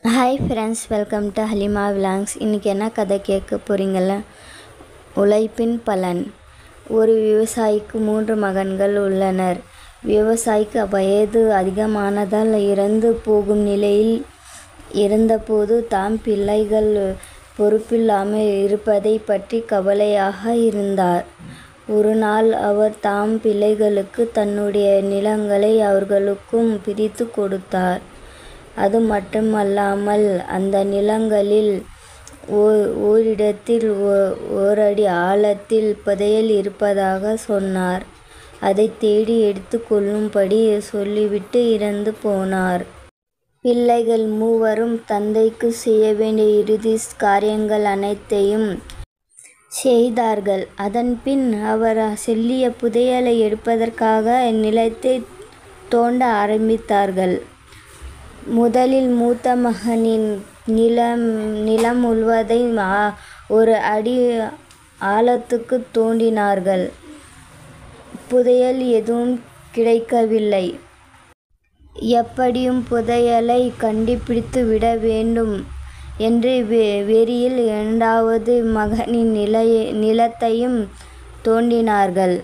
Hi friends, welcome to Halima விலாங்ஸ். இன்றைக்கி என்ன கதை கேட்க போகிறீங்கள? உழைப்பின் பலன். ஒரு விவசாயிக்கு 3 மகன்கள் உள்ளனர். விவசாயிக்கு வயது அதிகமானதால் இறந்து போகும் நிலையில் இருந்தபோது தாம் பிள்ளைகள் பொறுப்பில்லாமல் இருப்பதை பற்றி கவலையாக இருந்தார். ஒரு நாள் அவர் தாம் பிள்ளைகளுக்கு தன்னுடைய நிலங்களை அவர்களுக்கும் பிரித்து கொடுத்தார். அது மட்டுமல்லாமல் அந்த நிலங்களில் ஓரிடத்தில் ஓரடி ஆழத்தில் புதையல் இருப்பதாக சொன்னார். அதை தேடி எடுத்து கொள்ளும்படி சொல்லிவிட்டு இறந்து போனார். பிள்ளைகள் 3வரும் தந்தைக்கு செய்ய வேண்டிய இறுதி காரியங்கள் அனைத்தையும் செய்தார்கள். அதன்பின் அவர் சொல்லிய புதையலை எடுப்பதற்காக நிலத்தை தோண்ட ஆரம்பித்தார்கள். முதலில் மூத்த மகனின் நிலம் முழுவதையும் 1 அடி ஆழத்துக்கு தோண்டினார்கள். புதையல் எதுவும் கிடைக்கவில்லை. எப்படியும் புதையலை கண்டுபிடித்து விட வேண்டும் என்று வெறியில் 2வது மகனின் நிலத்தையும் தோண்டினார்கள்.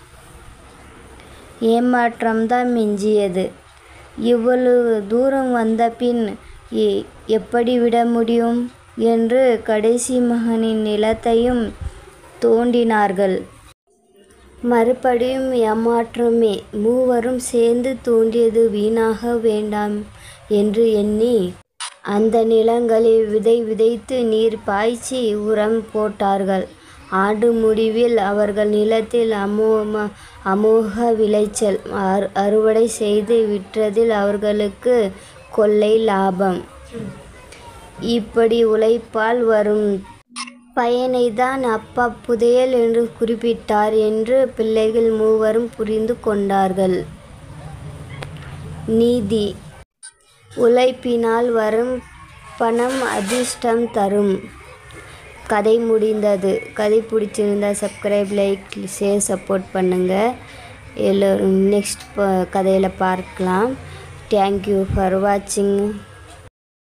ஏமாற்றம்தான் மிஞ்சியது. இவ்வளவு தூரம் வந்த பின் எப்படி விட முடியும் என்று கடைசி மகனின் நிலத்தையும் தோண்டினார்கள். மறுபடியும் ஏமாற்றமே. 3வரும் சேர்ந்து தோண்டியது வீணாக வேண்டாம் என்று எண்ணி அந்த நிலங்களில் விதை விதைத்து நீர் பாய்ச்சி உரம் போட்டார்கள். ஆண்டு முடிவில் அவர்கள் நிலத்தில் அமோக விளைச்சல். அறுவடை செய்து விற்றதில் அவர்களுக்கு கொள்ளை லாபம். இப்படி உழைப்பால் வரும் பயனைதான் அப்பா புதையல் என்று குறிப்பிட்டார் என்று பிள்ளைகள் 3வரும் புரிந்து கொண்டார்கள். நீதி. உழைப்பினால் வரும் பணம் அதிர்ஷ்டம் தரும். கதை முடிந்தது. கதை பிடிச்சிருந்தால் சப்ஸ்கிரைப், லைக், ஷேர், சப்போர்ட் பண்ணுங்கள். எல்லோரும் நெக்ஸ்ட் கதையில் பார்க்கலாம். தேங்க்யூ ஃபார் வாட்சிங்.